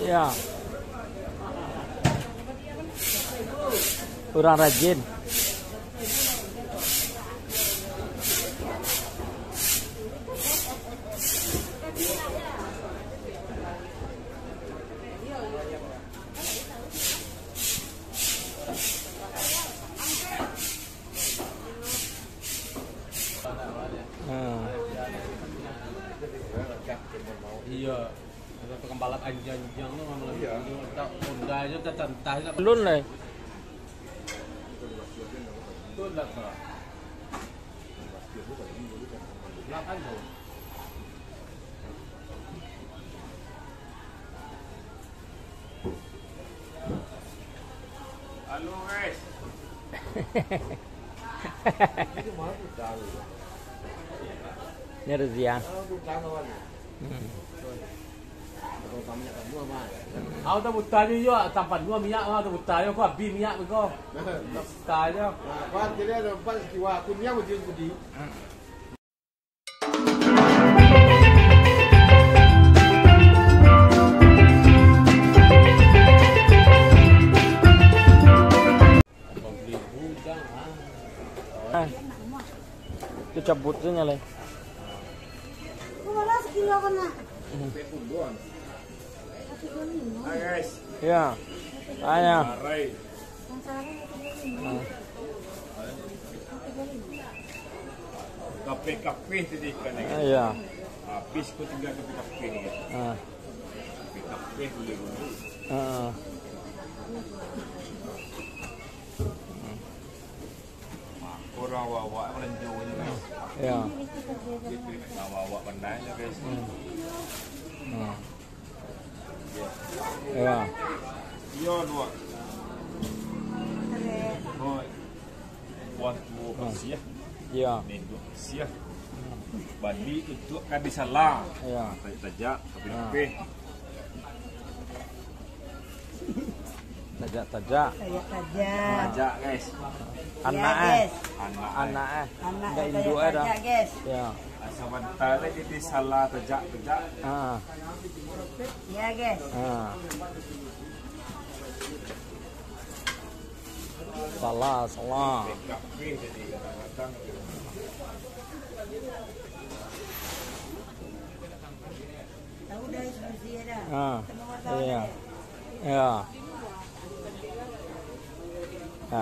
Ya. Kurang rajin. Iya. Ada tukang balap anjing tu malam ni. Tak Honda je tak santai nak. Belum lah. Betul lah kau. Lapan tu. Halo guys. Ni rezeki. Aku tak buta ni juga, tampan dua minyak aku tak buta ni, aku habis minyak kau. Buta je. Kan dia ada empat kiwa, kunyah macam budi. Itu cabut tu nyala. Wala sekilo ko na. Hai guys. Ya. Tanya. Arai. Ang sarap ito. Kafe tadi kan. Ya. Habis ko tinggal kafe ni. Kafe boleh. Orang wawa melenjo ni guys. Ya. Wawa pandai lah guys. Ya. Yo dua. Hoi. Buat dua bersih. Ya. Ni dua bersih. Bandi untuk kadi salah. Ya. Tajak kafe. Tajak. Tajak. Tajak guys. Anak Anak. Anak Dah induk dah. tajak, guys. Ya. Asal bantal jadi salah tajak. Ya, guys. Salah. Kafe jadi kadang-kadang. Tahu dah bersih dah. Iya. Ya. Ya.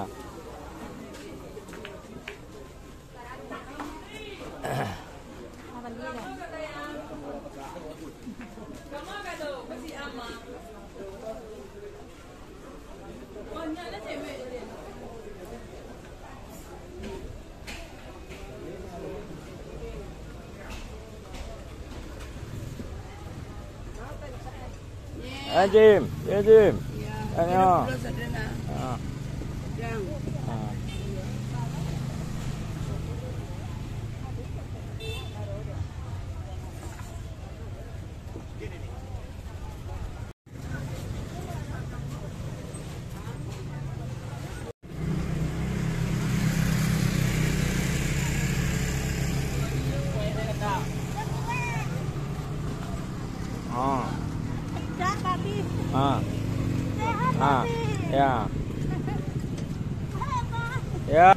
Jim. Ya, Jim. Ya. Sehat, papi. Sehat, papi. Ya. Ya.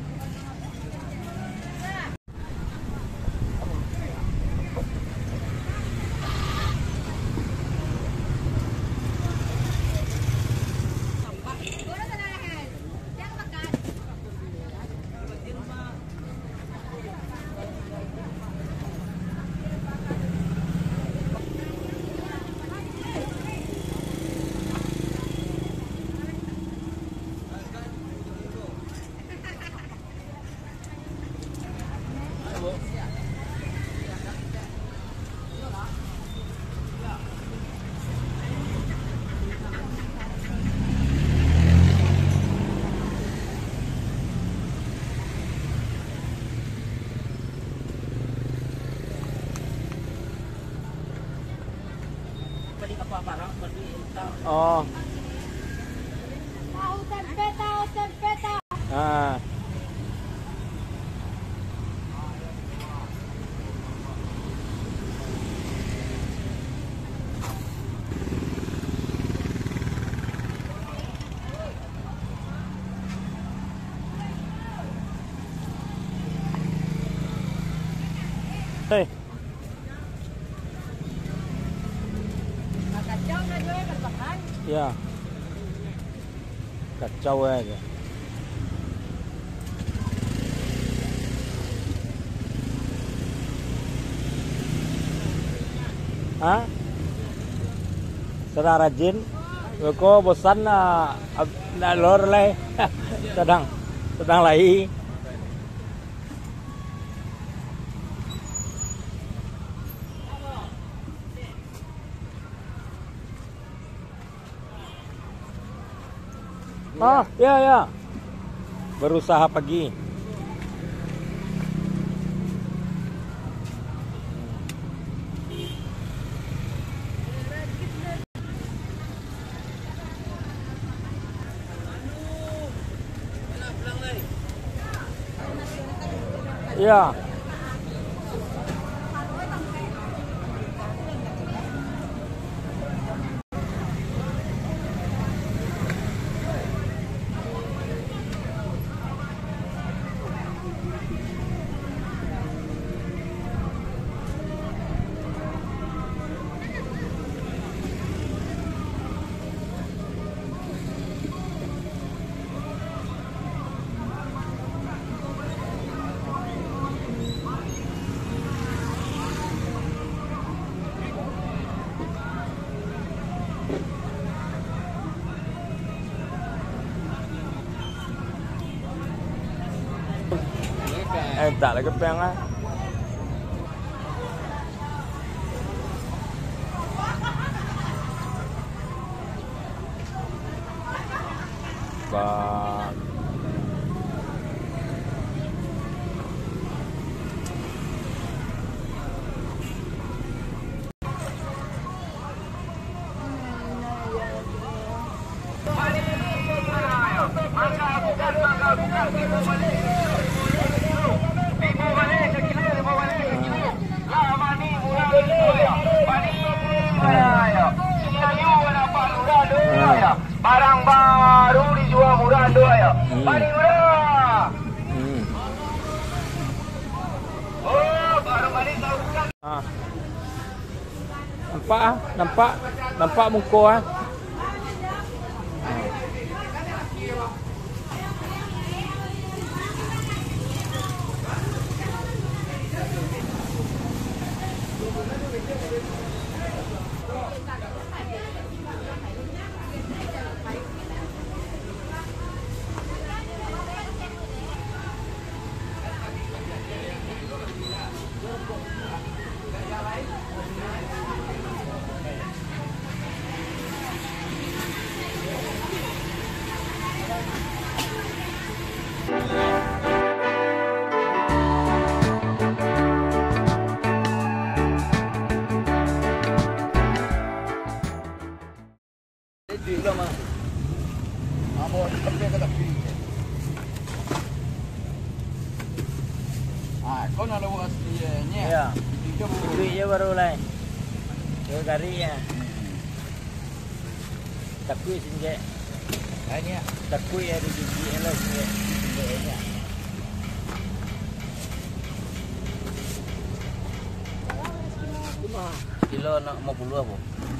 Oh. Tahu tempe. Ah. Hei. Kacau nak jual berbahan. Ya. Kacau aja. Hah? Sedang rajin. Kau bosan nak lor leh. sedang lagi. Ah, ya. Berusaha pagi. Ya. Tak lah kepeng lah. Ba. Barang baru dijual murah doa ya. Paling murah. Oh, baru balik tahu bukan. Nampak muka ah. Kau nak lawak aslinya. Ya. Duit je baru lah. Dia garik ya. Takui singgit. Hanya Takui ada gigi lah singgit. Singgitnya. Kilo nak 50 apa?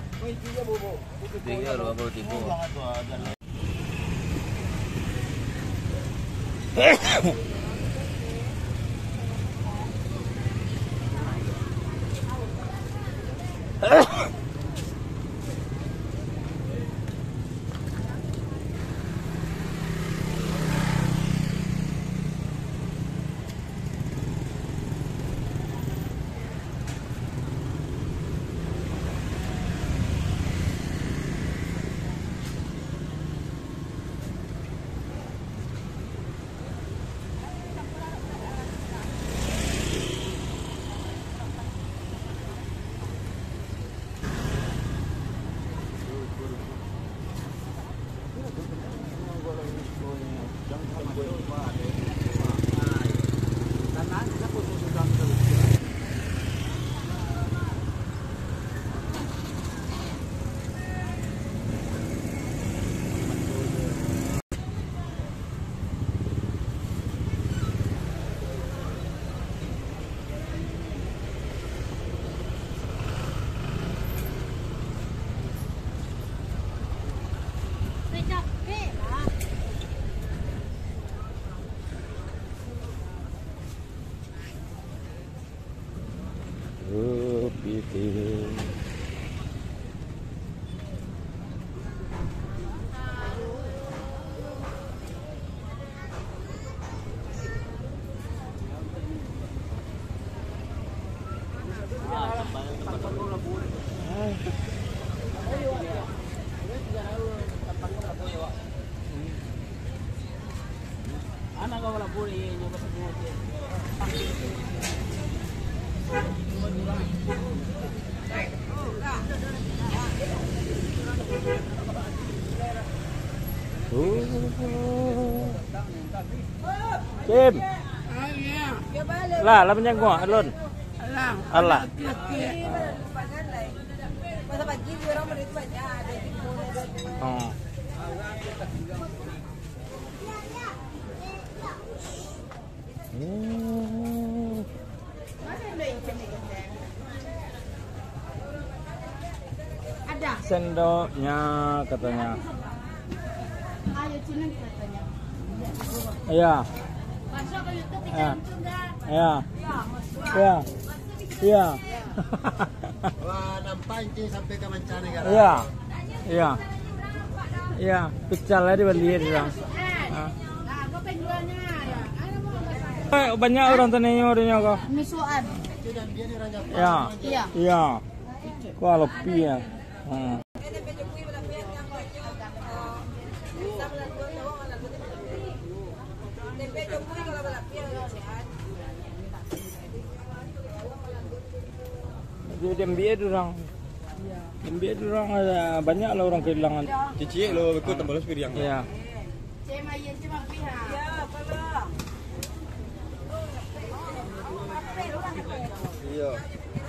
Tiga atau apa tiga? Anak kau wala boleh nyoba semua dia. Kim. Lah, lah panjang gua, alun. Allah. Masa pagi dia orang beri banyak ada di mana. Oh. Ada. Sendoknya katanya. Ayo sini katanya. Iya. Masuk ke YouTube Ya. langsung dah. Iya. Ya, masuk. Iya. Iya. Wah, nampak je sampai ke mancanegara. Iya. Iya. Iya, pecalnya dibeli dia. Nah, kau penjualnya ada. Ada mau Banyak orang tanya orangnya kok. misuan. Itu dan dia ni orang Jepang. Iya. Iya. Iya. Kok lebih ya. Hmm. Dia MBA orang. MBA orang ada banyak lah orang kehilangan. Cici lo ikut tambah sepir yang. Iya. Cema yen cema pihak. Ya, kalau. Iya.